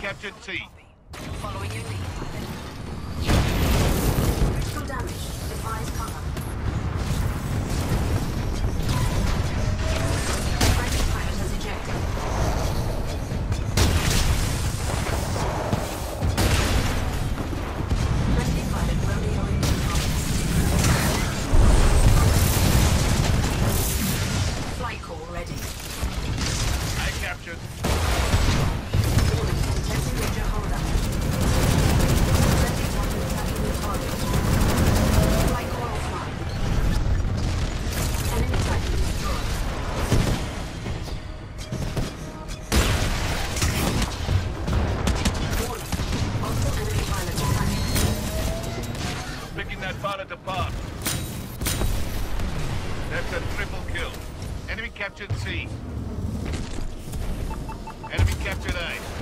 captured C. Following your lead, pilot. Critical damage. Advise cover. Friendly pilot has ejected. Friendly pilot Romeo in comms. Flight call ready. I captured. Warning, detecting major holdup. Friendly target attacking the target. Flight call offline. Enemy Titan destroyed. Warning, multiple enemy pilots attacking. Picking that pilot apart. That's a triple kill. Enemy captured C. Enemy captured A.